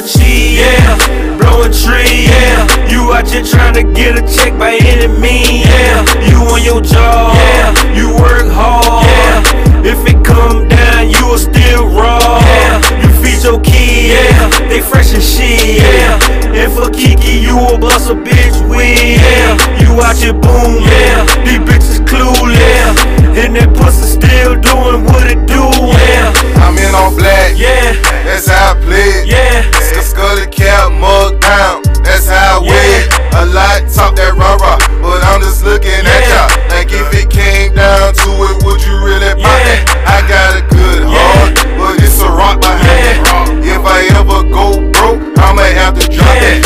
cheese, yeah. Blowing tree, yeah. You out here trying to get a check by any means, yeah. You on your job, yeah. You work hard, yeah. If it come down, you will still raw, yeah. You feed your kids, yeah. They fresh and shit, yeah. And for Kiki, you will bust a bitch win, yeah. You out here boom, yeah. These bitches clueless, yeah. And that pussy still doing what it do, yeah. I'm in on black, yeah. That's how I play it, yeah. Scully cap, mug down, that's how I wear it. A lot talk that rah-rah, but I'm just looking at y'all. Like if it came down to it, would you really pop that? I got a good heart, but it's a rock behind it. If I ever go broke, I'ma have to drop that.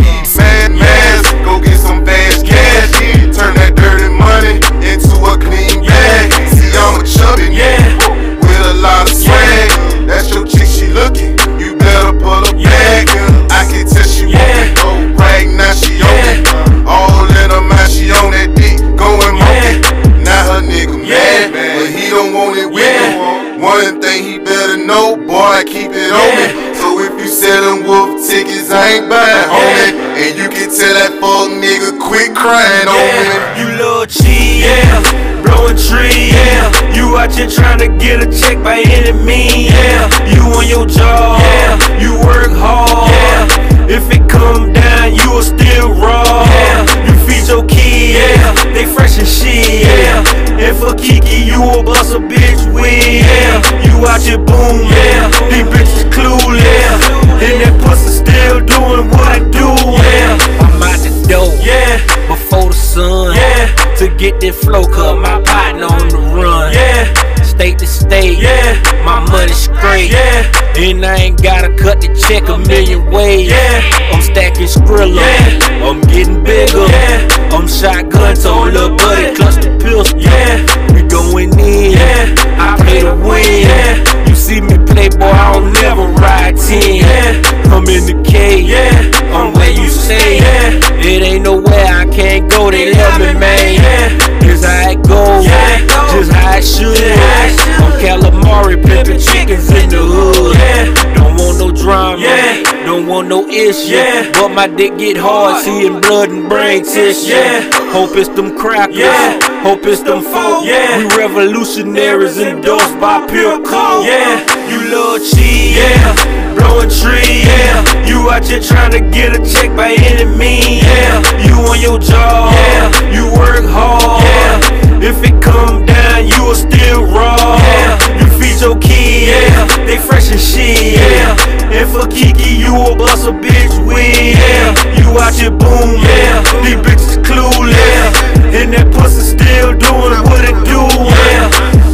Mad mask, go get some fast cash. Turn that dirty money into a clean bag. See, I'm a chubby nigga with a lot of swag. That's your chick, she looking. You better pull her back. I can tell she want it. Right now she on it. All in her mind, she on that dick, going monkey. Now her nigga mad, but he don't want it with me. One thing he better know, boy, I keep it on me. So if you sellin' wolf tickets, I ain't buying, homie. And you can tell that fuck nigga quit crying on me. You love cheese, yeah. Blowing tree, yeah. You out here trying to get a check by any means, yeah. You on your job, yeah. You work hard, yeah. If it come down, you will still raw, yeah. You feed your kids, yeah. They fresh and shit, yeah. And for Kiki, you will bust a bitch win, yeah. You out here boom, yeah. These bitches clueless, yeah. And that pussy still doing what it do, yeah. I'm out the door, yeah. Before the sun, yeah. To get that flow, cause my partner on the run, yeah. State to state, yeah. My money straight, yeah. And I ain't gotta cut the check a million ways, yeah. I'm stacking Skrilla, yeah. I'm getting bigger, yeah. I'm shotgun, told little buddy, clutch the pistol, yeah. We going in, yeah. I play to win, yeah. You see me play, boy, I don't never ride 10, yeah. I'm in the cave, yeah. I'm where you stay, yeah. It ain't nowhere I can't go, they love me, man, yeah. Here's how it goes, just how it should, I'm calamari, pimpin' chickens in the hood, yeah. Don't want no drama, yeah. Don't want no issue, yeah. But my dick get hard, seeing blood and brain tissue, yeah. Hope it's them crackers, yeah. Hope it's them folk, yeah. We revolutionaries endorsed by pure code, yeah. You love cheese, yeah. Blowing tree, yeah. You out here trying to get a check by any means, yeah. You on your job, yeah. You work hard, yeah. If it come down, you will still raw, yeah. You feed your kids, yeah. They fresh and shit, yeah. And for Kiki, you will bust a bitch win, yeah. You out here boom, yeah. These bitches clueless, yeah. And that pussy still doing what it do, yeah.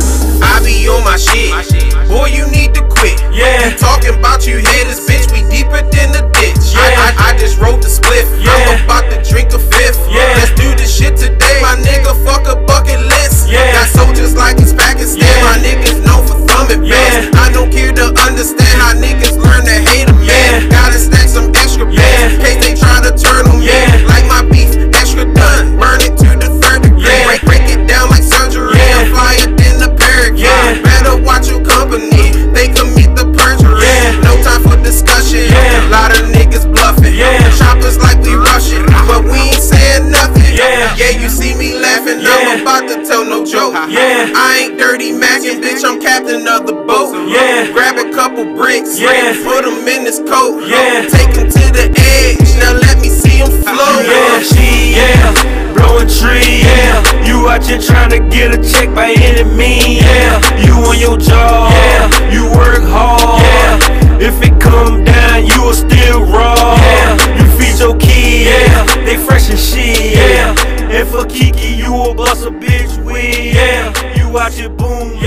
I be on my shit, boy, you need to quit. Yeah. You talking about you haters, bitch, we deeper than the ditch. Yeah. I just wrote the spliff, yeah. I'm about to drink a fifth. Yeah. Let's do this shit today, my nigga, fuck a bucket list. Yeah. Got soldiers like it's Pakistan, yeah. my niggas known for thumbing bands. I don't care to understand how niggas learn to hate a man. Gotta stack some extra bands, in case they try to turn them in. Like my beef, extra done, burn it to the third degree. Break it down like surgery, I'm flyer than the paragraph. Better watch your company, they commit the perjury. No time for discussion, a lot of niggas bluffing. Choppers like we rushing, but we ain't saying nothing. Yeah, you see me laughing, I'm about to tell no joke. I ain't dirty mackin', bitch, I'm captain of the boat. Grab a couple bricks, put them in his coat. Take him to the edge, now let me see him flow. Blowing tree, yeah. You out here trying to get a check by any means, yeah. You on your job, yeah. You work hard, yeah. If it come down, you will still raw, yeah. You feed your kids, yeah. They fresh and shit, yeah. And for Kiki, you will bust a bitch win, yeah. You out here boom,